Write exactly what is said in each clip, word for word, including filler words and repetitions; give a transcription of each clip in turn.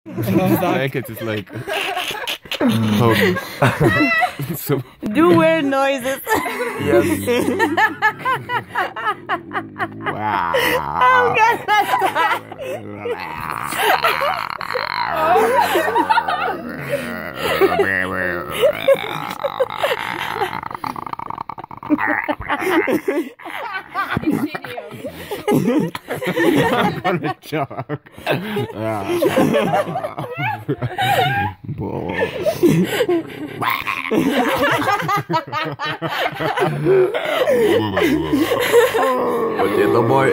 Blankets is like. Oh. So. Do weird noises. Yes. Wow. Oh God, that's I'm gonna jog. Potato boy.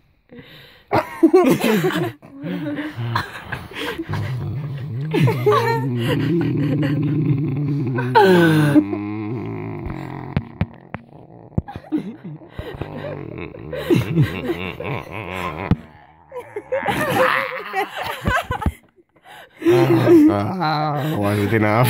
uh, was it enough?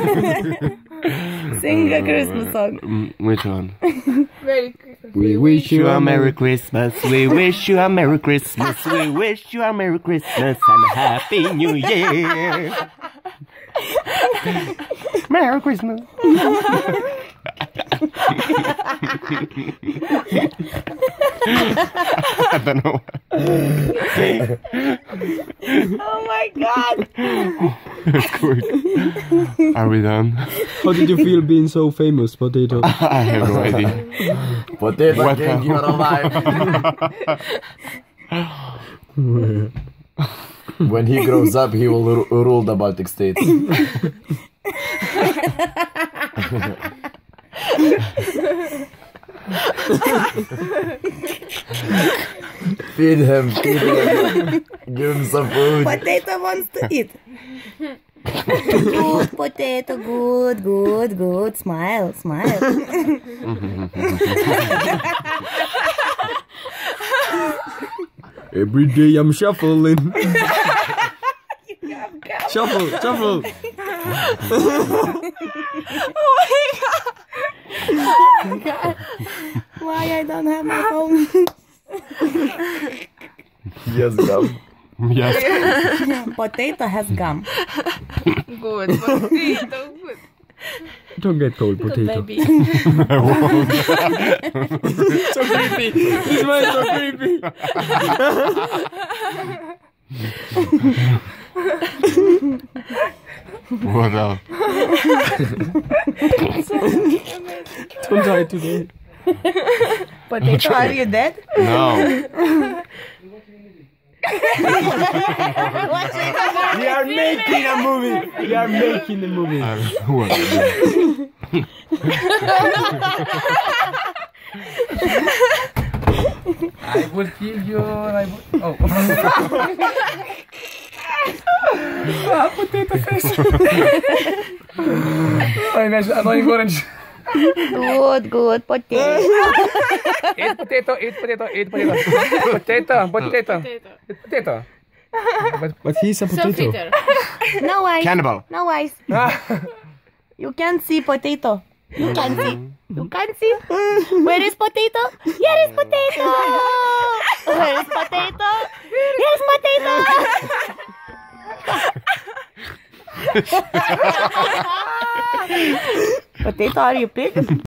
Sing a Christmas song. Mm, which one? Merry Christmas. We wish you a Merry Christmas. We wish you a Merry Christmas. We wish you a Merry Christmas and a Happy New Year. Merry Christmas. I don't know. Oh my God. That's good. Are we done? How did you feel being so famous, Potato? I have no idea. Potato What King, the- you're alive. When he grows up, he will ru- rule the Baltic states. Feed him, feed him. Give him some food. Potato wants to eat. Good potato, good, good, good. Smile, smile. Every day I'm shuffling. Shuffle, shuffle. Oh my God. Oh my God. Why I don't have my phone? Yes, gum. Yes. Potato has gum. Good. Potato. Good. Don't get cold, Potato. Baby. I won't. So creepy. This man is so creepy. What else? Don't die today. Potato, are you dead? No. We are making a movie. We are making a movie. Uh, what? I will kill you. I will... Oh. Ah, potato face. Ay, nice. Annoying orange. Good, good potato. Eat potato, eat potato, eat potato. Potato, potato. Potato. Eat potato. But he's a So potato. Peter. No eyes. Cannibal. No eyes. You can't see potato. You can't see. You can't see. Where is potato? Here is potato. Where is potato? Here is potato. Potato, are you pig?